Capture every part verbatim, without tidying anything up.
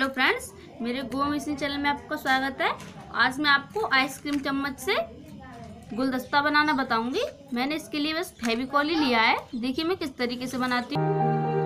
Hello friends, मेरे गो mission channel में आपका स्वागत है। आज मैं आपको आइसक्रीम चम्मच से गुलदस्ता बनाना बताऊंगी। मैंने इसके लिए बस फेविकॉल ही लिया है। देखिए मैं किस तरीके से बनाती हूँ।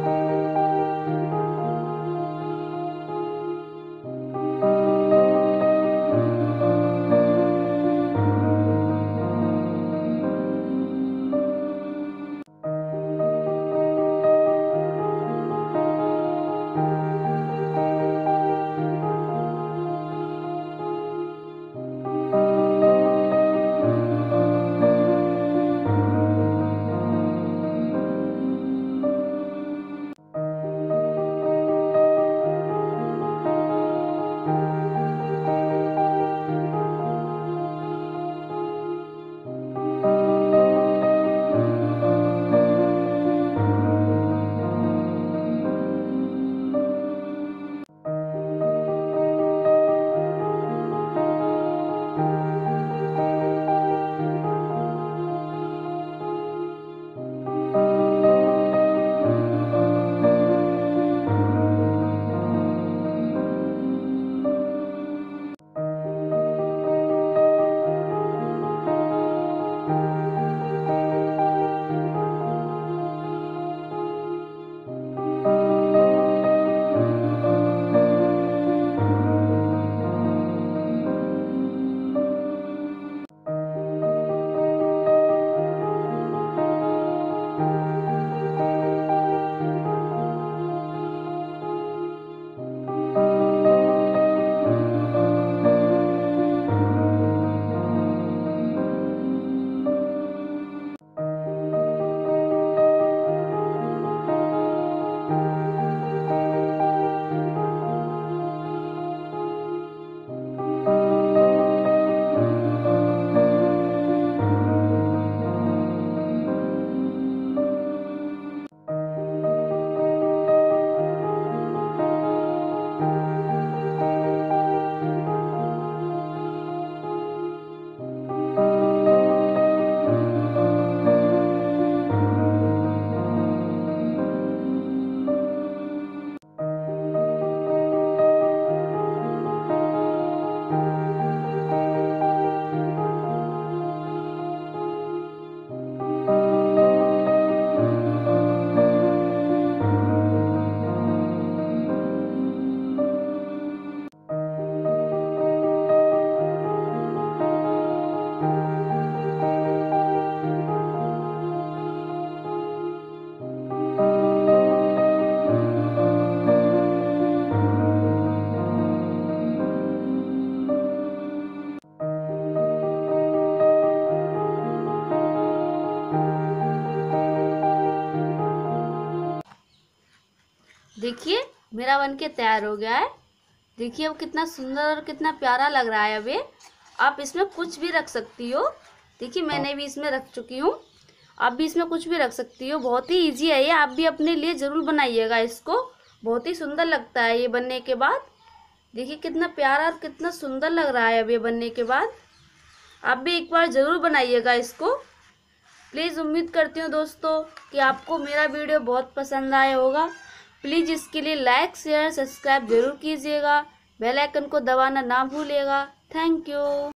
देखिए मेरा बनके तैयार हो गया है। देखिए अब कितना सुंदर और कितना प्यारा लग रहा है। अब ये आप इसमें कुछ भी रख सकती हो। देखिए मैंने भी इसमें रख चुकी हूँ, आप भी इसमें कुछ भी रख सकती हो। बहुत ही इजी है ये, आप भी अपने लिए ज़रूर बनाइएगा इसको। बहुत ही सुंदर लगता है ये बनने के बाद। देखिए कितना प्यारा और कितना सुंदर लग रहा है अब ये बनने के बाद। आप भी एक बार ज़रूर बनाइएगा इसको। प्लीज़ उम्मीद करती हूँ दोस्तों कि आपको मेरा वीडियो बहुत पसंद आया होगा। प्लीज़ इसके लिए लाइक शेयर सब्सक्राइब जरूर कीजिएगा। बेल आइकन को दबाना ना भूलिएगा। Thank you.